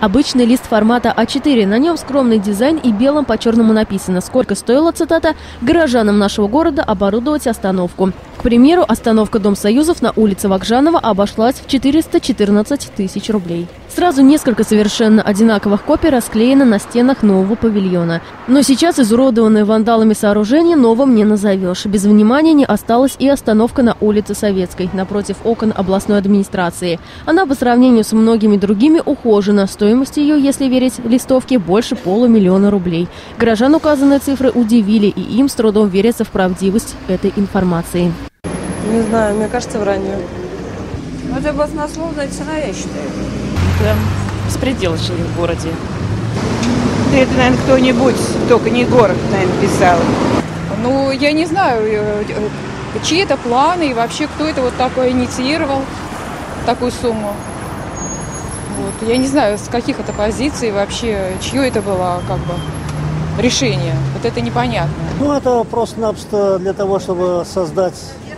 Обычный лист формата А4, на нем скромный дизайн и белым по черному написано, сколько стоило, цитата, «горожанам нашего города оборудовать остановку». К примеру, остановка Дом Союзов на улице Вакжанова обошлась в 414 тысяч рублей. Сразу несколько совершенно одинаковых копий расклеено на стенах нового павильона. Но сейчас изуродованное вандалами сооружение новым не назовешь. Без внимания не осталась и остановка на улице Советской, напротив окон областной администрации. Она по сравнению с многими другими ухожена. Стоимость ее, если верить листовке, больше 500 000 рублей. Горожан указанные цифры удивили, и им с трудом верится в правдивость этой информации. Не знаю, мне кажется, вранье. Это баснословная цена, я считаю. Прям беспредел жили в городе. Да это, наверное, кто-нибудь, только не город, наверное, писал. Ну, я не знаю, чьи это планы и вообще кто это вот такое инициировал, такую сумму. Вот. Я не знаю, с каких это позиций вообще, чье это было как бы решение. Вот это непонятно. Ну, это просто-напросто для того, чтобы создать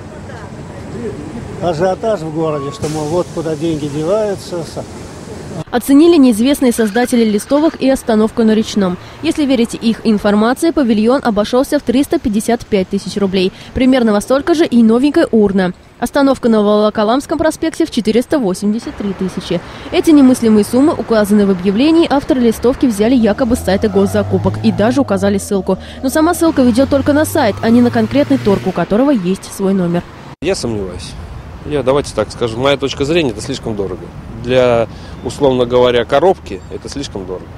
ажиотаж в городе, что, мол, вот куда деньги деваются. Оценили неизвестные создатели листовок и остановку на Речном. Если верить их информации, павильон обошелся в 355 тысяч рублей. Примерно во столько же и новенькая урна. Остановка на Волоколамском проспекте в 483 тысячи. Эти немыслимые суммы, указанные в объявлении, авторы листовки взяли якобы с сайта госзакупок и даже указали ссылку. Но сама ссылка ведет только на сайт, а не на конкретный торг, у которого есть свой номер. Я сомневаюсь. Давайте так скажу, моя точка зрения, это слишком дорого. Для, условно говоря, коробки это слишком дорого.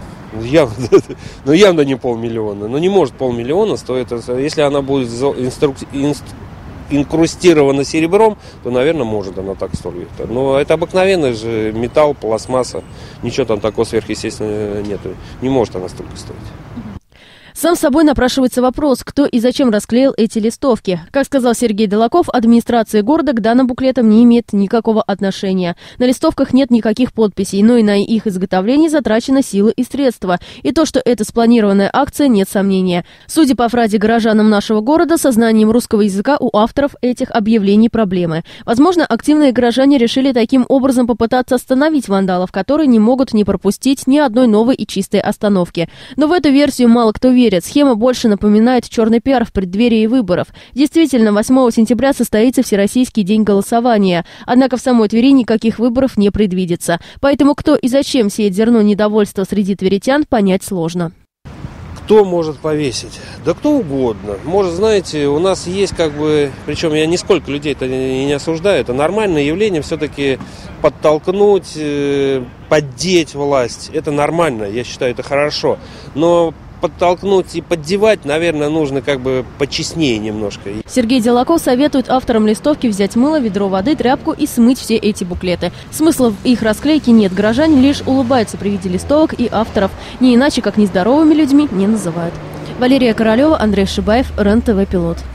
Явно не 500 000. Но не может 500 000 стоить. Если она будет инкрустирована серебром, то, наверное, может она так стоить. Но это обыкновенный же металл, пластмасса. Ничего там такого сверхъестественного нету. Не может она столько стоить. Сам собой напрашивается вопрос, кто и зачем расклеил эти листовки. Как сказал Сергей Делаков, администрация города к данным буклетам не имеет никакого отношения. На листовках нет никаких подписей, но и на их изготовление затрачены силы и средства. И то, что это спланированная акция, нет сомнения. Судя по фразе «горожанам нашего города», со знанием русского языка у авторов этих объявлений проблемы. Возможно, активные горожане решили таким образом попытаться остановить вандалов, которые не могут не пропустить ни одной новой и чистой остановки. Но в эту версию мало кто верит. Схема больше напоминает черный пиар в преддверии выборов. Действительно, 8 сентября состоится Всероссийский день голосования. Однако в самой Твери никаких выборов не предвидится. Поэтому кто и зачем сеет зерно недовольства среди тверитян, понять сложно. Кто может повесить? Да кто угодно. Может, знаете, у нас есть причем я нисколько людей-то и не осуждаю, это нормальное явление, все-таки подтолкнуть, поддеть власть. Это нормально, я считаю, это хорошо. Но подтолкнуть и поддевать, наверное, нужно почестнее немножко. Сергей Делаков советует авторам листовки взять мыло, ведро воды, тряпку и смыть все эти буклеты. Смысла в их расклейке нет, горожане лишь улыбаются при виде листовок и авторов. Не иначе, как нездоровыми людьми не называют. Валерия Королева, Андрей Шибаев, РЕН-ТВ Пилот.